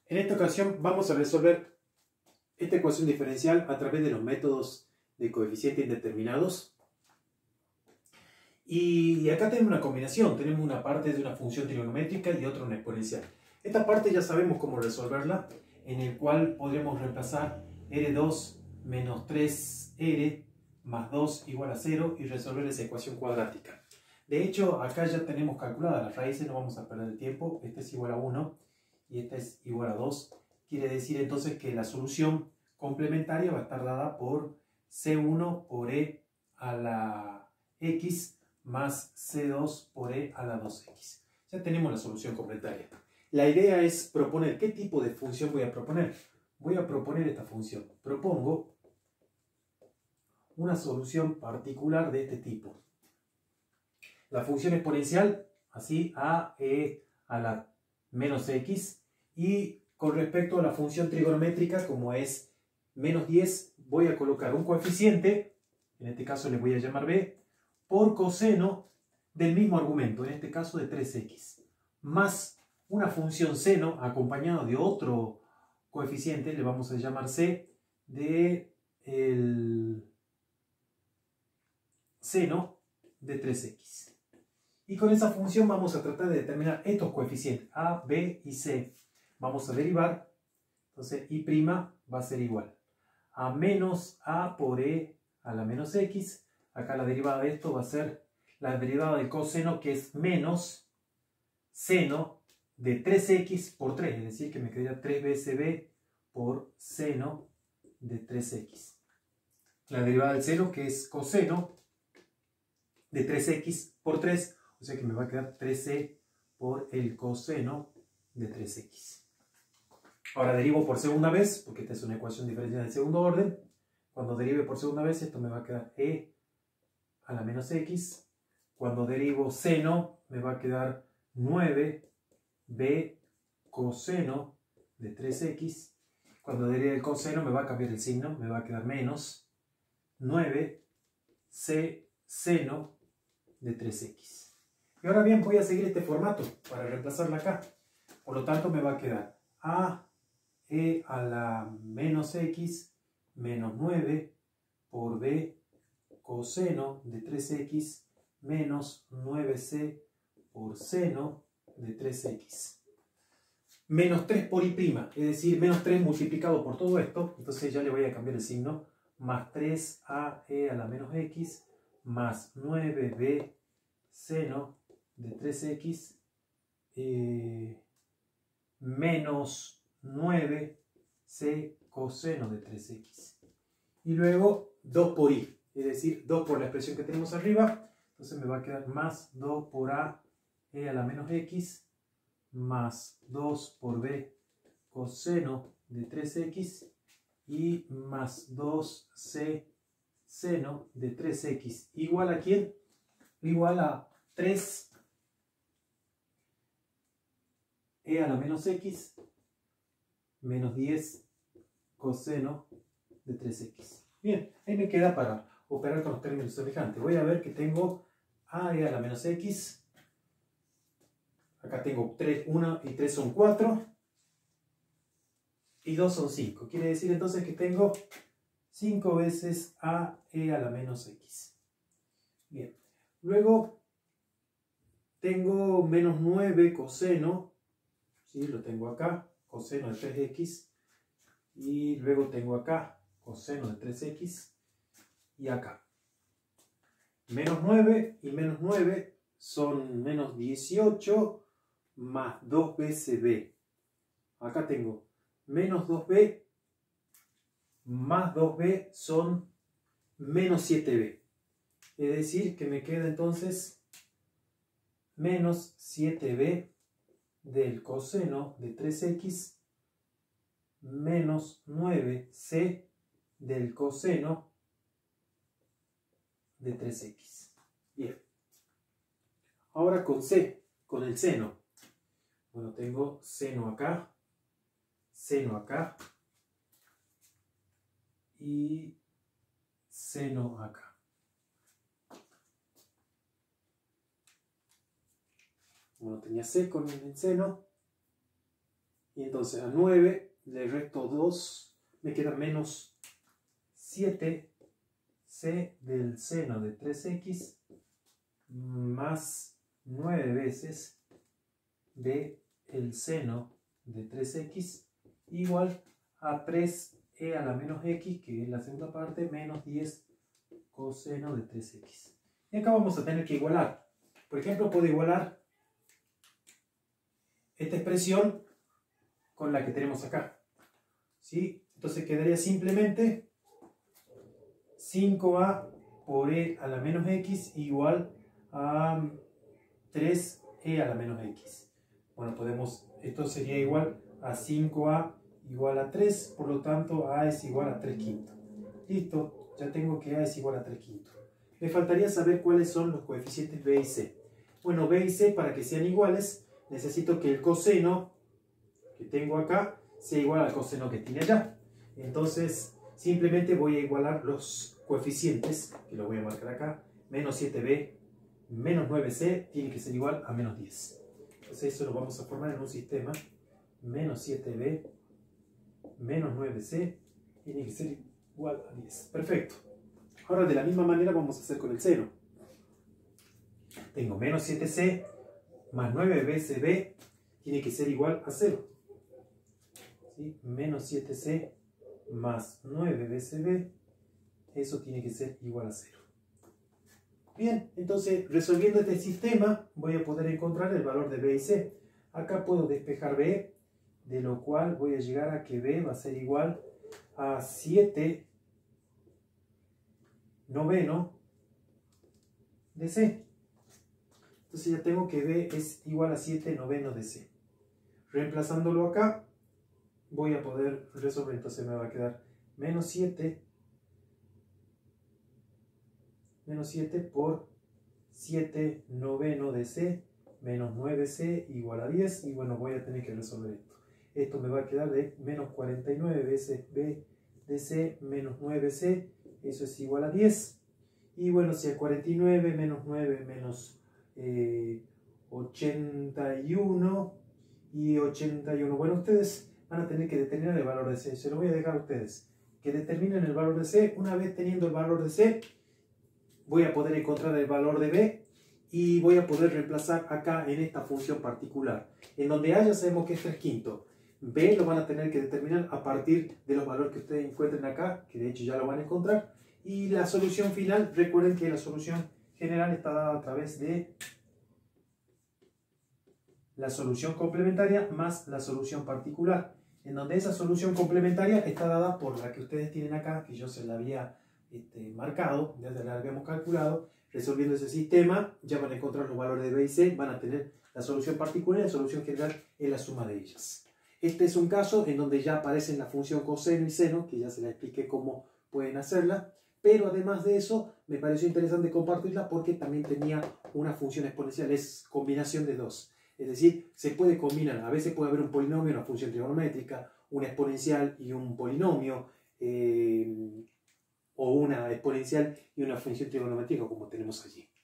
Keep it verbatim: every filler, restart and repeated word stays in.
En esta ocasión vamos a resolver esta ecuación diferencial a través de los métodos de coeficientes indeterminados. Y acá tenemos una combinación, tenemos una parte de una función trigonométrica y otra una exponencial. Esta parte ya sabemos cómo resolverla, en el cual podremos reemplazar R dos menos tres R más dos igual a cero y resolver esa ecuación cuadrática. De hecho, acá ya tenemos calculadas las raíces, no vamos a perder el tiempo. Este es igual a uno y este es igual a dos. Quiere decir entonces que la solución complementaria va a estar dada por C uno por E a la X más C dos por E a la dos X. Ya tenemos la solución complementaria. La idea es proponer qué tipo de función voy a proponer. Voy a proponer esta función. Propongo una solución particular de este tipo. La función exponencial, así, a e a la menos x. Y con respecto a la función trigonométrica, como es menos diez, voy a colocar un coeficiente, en este caso le voy a llamar b, por coseno del mismo argumento, en este caso de tres x, más una función seno acompañado de otro coeficiente, le vamos a llamar c, de el seno de tres x. Y con esa función vamos a tratar de determinar estos coeficientes, a, b y c. Vamos a derivar, entonces y' va a ser igual a menos a por e a la menos x. Acá la derivada de esto va a ser la derivada del coseno, que es menos seno de tres x por tres, es decir, que me quedaría tres veces b por seno de tres x. La derivada del seno, que es coseno de tres x por tres, o sea que me va a quedar tres c por el coseno de tres x. Ahora derivo por segunda vez, porque esta es una ecuación diferencial de segundo orden. Cuando derive por segunda vez, esto me va a quedar e a la menos x. Cuando derivo seno, me va a quedar nueve b coseno de tres x. Cuando derive el coseno, me va a cambiar el signo, me va a quedar menos nueve c seno de tres x. Y ahora bien, voy a seguir este formato para reemplazarla acá. Por lo tanto, me va a quedar a e a la menos x menos nueve por b coseno de tres x menos nueve c por seno de tres x. Menos tres por y', es decir, menos tres multiplicado por todo esto. Entonces ya le voy a cambiar el signo. Más tres a e a la menos x más nueve b seno de tres x eh, menos nueve c coseno de tres x. Y luego dos por y, es decir, dos por la expresión que tenemos arriba. Entonces me va a quedar más dos por a e a la menos x más dos por b coseno de tres x y más dos c seno de tres x. ¿Igual a quién? Igual a tres e a la menos x menos diez coseno de tres x. Bien, ahí me queda para operar con los términos semejantes. Voy a ver que tengo a e a la menos x. Acá tengo tres, uno y tres son cuatro. Y dos son cinco. Quiere decir entonces que tengo cinco veces a e a la menos x. Bien. Luego tengo menos nueve coseno. ¿Sí? Lo tengo acá. Coseno de tres x. Y luego tengo acá coseno de tres x. Y acá. Menos nueve y menos nueve son menos dieciocho más dos veces b. Acá tengo menos dos b más dos b son menos siete b. Es decir, que me queda entonces menos siete b del coseno de tres x menos nueve c del coseno de tres x. Bien. Ahora con c, con el seno. Bueno, tengo seno acá, seno acá y seno acá. Bueno, tenía c con el seno Y entonces a nueve le resto dos, me queda menos siete c del seno de tres x más nueve veces b el seno de tres x igual a tres e a la menos x, que es la segunda parte, menos diez coseno de tres x. Y acá vamos a tener que igualar. Por ejemplo, puedo igualar esta expresión con la que tenemos acá, ¿sí? Entonces quedaría simplemente cinco a por e a la menos x igual a tres e a la menos x. Bueno, podemos, esto sería igual a cinco a igual a tres, por lo tanto a es igual a tres quintos. Listo, ya tengo que a es igual a tres quintos. Me faltaría saber cuáles son los coeficientes b y c. Bueno, b y c, para que sean iguales, necesito que el coseno que tengo acá sea igual al coseno que tiene allá. Entonces, simplemente voy a igualar los coeficientes, que lo voy a marcar acá. Menos siete b menos nueve c tiene que ser igual a menos diez. Entonces eso lo vamos a formar en un sistema. Menos siete b menos nueve c tiene que ser igual a diez. Perfecto. Ahora de la misma manera vamos a hacer con el seno. Tengo menos siete c más nueve veces b tiene que ser igual a cero. ¿Sí? Menos siete c más nueve veces b, eso tiene que ser igual a cero. Bien, entonces resolviendo este sistema voy a poder encontrar el valor de b y c. Acá puedo despejar b, de lo cual voy a llegar a que b va a ser igual a siete noveno de c. Entonces ya tengo que b es igual a siete noveno de c. Reemplazándolo acá, voy a poder resolver. Entonces me va a quedar menos siete, menos siete por siete noveno de c menos nueve c igual a diez. Y bueno, voy a tener que resolver esto. Esto me va a quedar de menos cuarenta y nueve veces b de c menos nueve c. Eso es igual a diez. Y bueno, si a cuarenta y nueve menos nueve menos eh, ochenta y uno y ochenta y uno. Bueno, ustedes van a tener que determinar el valor de c. Se lo voy a dejar a ustedes. Que determinen el valor de c. Una vez teniendo el valor de c, voy a poder encontrar el valor de b y voy a poder reemplazar acá en esta función particular. En donde a ya sabemos que es tres quintos. B lo van a tener que determinar a partir de los valores que ustedes encuentren acá, que de hecho ya lo van a encontrar. Y la solución final, recuerden que la solución general está dada a través de la solución complementaria más la solución particular, en donde esa solución complementaria está dada por la que ustedes tienen acá, que yo se la había este, marcado, ya se la habíamos calculado. Resolviendo ese sistema, ya van a encontrar los valores de b y c, van a tener la solución particular y la solución general en la suma de ellas. Este es un caso en donde ya aparecen la función coseno y seno, que ya se la expliqué cómo pueden hacerla, pero además de eso me pareció interesante compartirla porque también tenía una función exponencial, es combinación de dos. Es decir, se puede combinar, a veces puede haber un polinomio, una función trigonométrica, una exponencial y un polinomio, eh, o una exponencial y una función trigonométrica como tenemos allí.